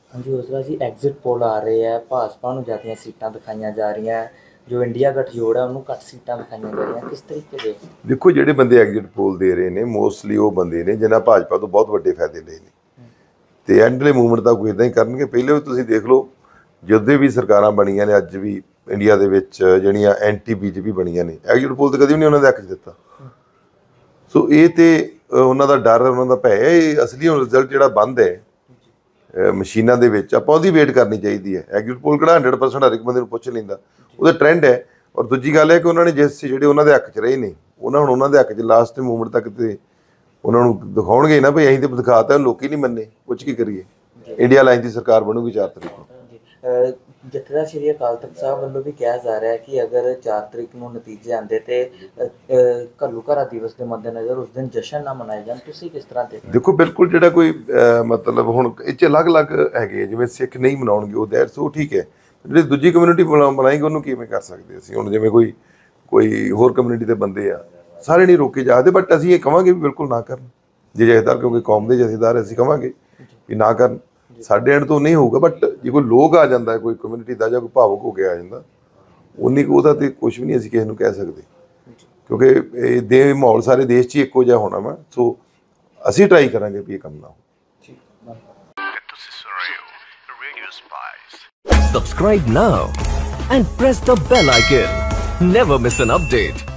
ਹਾਂਜੀ ਹੌਸਲਾ ਜੀ, ਐਗਜ਼ਿਟ ਪੋਲ ਆ ਰਹੇ ਹੈ, ਭਾਜਪਾ ਨੂੰ ਜ਼ਿਆਦੀਆਂ ਸੀਟਾਂ ਦਿਖਾਈਆਂ ਜਾ ਰਹੀਆਂ, ਜੋ ਇੰਡੀਆ ਗਠਜੋੜ ਹੈ ਉਹਨੂੰ ਘੱਟ ਸੀਟਾਂ ਦਿਖਾਈਆਂ ਜਾ ਰਹੀਆਂ, ਕਿਸ ਤਰੀਕੇ ਦੇ? ਦੇਖੋ, ਜਿਹੜੇ ਬੰਦੇ ਐਗਜ਼ਿਟ ਪੋਲ ਦੇ ਰਹੇ ਨੇ ਮੋਸਟਲੀ ਉਹ ਬੰਦੇ ਨੇ ਜਿਨ੍ਹਾਂ ਭਾਜਪਾ ਤੋਂ ਬਹੁਤ ਵੱਡੇ ਫਾਇਦੇ ਲਏ ਨੇ, ਤੇ ਐਂਡਲੇ ਮੂਵਮੈਂਟ ਤਾਂ ਕੋਈ ਇੱਦਾਂ ਹੀ ਕਰਨਗੇ। ਪਹਿਲੇ ਵੀ ਤੁਸੀਂ ਦੇਖ ਲਓ, ਜਦੋਂ ਵੀ ਸਰਕਾਰਾਂ ਬਣੀਆਂ ਨੇ ਅੱਜ ਵੀ ਇੰਡੀਆ ਦੇ ਵਿੱਚ ਜਿਹੜੀਆਂ ਐਂਟੀ ਬੀਜੇਪੀ ਬਣੀਆਂ ਨੇ, ਐਗਜ਼ਿਟ ਪੋਲ ਤਾਂ ਕਦੇ ਵੀ ਨਹੀਂ ਉਹਨਾਂ ਦੇ ਹੱਕ 'ਚ ਦਿੱਤਾ। ਸੋ ਇਹ ਤੇ ਉਹਨਾਂ ਦਾ ਡਰ, ਉਹਨਾਂ ਦਾ ਭੈ ਹੈ। ਇਹ ਅਸਲੀ ਹੁਣ ਰਿਜ਼ਲਟ ਜਿਹੜਾ ਬੰਦ ਹੈ ਮਸ਼ੀਨਾਂ ਦੇ ਵਿੱਚ, ਆਪਾਂ ਉਹਦੀ ਵੇਟ ਕਰਨੀ ਚਾਹੀਦੀ ਹੈ। ਐਗਜ਼ਿਟ ਪੋਲ ਕਿਹੜਾ 100% ਹਰ ਇੱਕ ਬੰਦੇ ਨੂੰ ਪੁੱਛ ਲੈਂਦਾ, ਉਹਦਾ ਟਰੈਂਡ ਹੈ। ਔਰ ਦੂਜੀ ਗੱਲ ਹੈ ਕਿ ਉਹਨਾਂ ਨੇ ਜਿਹੜੇ ਉਹਨਾਂ ਦੇ ਹੱਕ 'ਚ ਰਹੇ ਨੇ, ਉਹਨਾਂ ਦੇ ਹੱਕ 'ਚ ਲਾਸਟ ਮੂਵਮੈਂਟ ਤੱਕ ਤੇ ਉਹਨਾਂ ਨੂੰ ਦਿਖਾਉਣਗੇ ਨਾ, ਭਈ ਅਸੀਂ ਤਾਂ ਦਿਖਾਤਾ, ਲੋਕੀ ਨਹੀਂ ਮੰਨੇ, ਕੁਝ ਕੀ ਕਰੀਏ। ਇੰਡੀਆ ਲਾਈਨ ਦੀ ਸਰਕਾਰ ਬਣੂਗੀ 4 ਤਰੀਕ ਨੂੰ। ਜਥੇਦਾਰ ਸ਼੍ਰੀ ਅਕਾਲ ਤਖਤ ਸਾਹਿਬ ਵੱਲੋਂ ਵੀ ਕਿਹਾ ਜਾ ਰਿਹਾ ਕਿ ਅਗਰ 4 ਤਰੀਕ ਨੂੰ ਨਤੀਜੇ ਆਉਂਦੇ ਤੇ ਘੱਲੂਘਾਰਾ ਦਿਵਸ ਦੇ ਮੱਦੇਨਜ਼ਰ ਉਸ ਦਿਨ ਜਸ਼ਨ ਨਾ ਮਨਾਏ ਜਾਣ, ਤੁਸੀਂ ਕਿਸ ਤਰ੍ਹਾਂ ਦੇਖਦੇ? ਦੇਖੋ, ਬਿਲਕੁਲ ਜਿਹੜਾ ਕੋਈ ਮਤਲਬ ਹੁਣ ਇਹ 'ਚ ਅਲੱਗ-ਅਲੱਗ ਹੈਗੇ, ਜਿਵੇਂ ਸਿੱਖ ਨਹੀਂ ਮਨਾਉਣਗੇ ਉਹ ਦੈਟਸ ਉਹ ਠੀਕ ਹੈ, ਜਿਹੜੀ ਦੂਜੀ ਕਮਿਊਨਿਟੀ ਮਨਾਏਗੀ ਉਹਨੂੰ ਕਿਵੇਂ ਕਰ ਸਕਦੇ ਅਸੀਂ? ਹੁਣ ਜਿਵੇਂ ਕੋਈ ਹੋਰ ਕਮਿਊਨਿਟੀ ਦੇ ਬੰਦੇ ਆ, ਸਾਰੇ ਨਹੀਂ ਰੋਕੇ ਜਾਦੇ, ਬਟ ਅਸੀਂ ਇਹ ਕਹਾਂਗੇ ਵੀ ਬਿਲਕੁਲ ਨਾ ਕਰਨ ਜੇ ਜਥੇਦਾਰ, ਕਿਉਂਕਿ ਕੌਮ ਦੇ ਜਥੇਦਾਰ ਅਸੀਂ ਕਹਾਂਗੇ ਵੀ ਨਾ ਕਰਨ। ਸਾਡੇ ਐਂਡ ਤੋਂ ਨਹੀਂ ਹੋਊਗਾ, ਬਟ ਜੇ ਕੋਈ ਲੋਕ ਆ ਜਾਂਦਾ, ਕੋਈ ਕਮਿਊਨਿਟੀ ਦਾ ਜਾਂ ਕੋਈ ਭਾਵੁਕ ਹੋ ਕੇ ਆ ਜਾਂਦਾ, ਉਨੀ ਕੁ ਉਹਦਾ ਤੇ ਕੁਛ ਵੀ ਨਹੀਂ ਅਸੀਂ ਕਿਸੇ ਨੂੰ ਕਹਿ ਸਕਦੇ, ਕਿਉਂਕਿ ਇਹ ਦੇ ਮਾਹੌਲ ਸਾਰੇ ਦੇਸ਼ 'ਚ ਹੀ ਇੱਕੋ ਜਿਹਾ ਹੋਣਾ ਵਾ। ਸੋ ਅਸੀਂ ਟਰਾਈ ਕਰਾਂਗੇ ਵੀ ਇਹ ਕੰਮ ਨਾ ਹੋ। Subscribe now and press the bell icon. Never miss an update.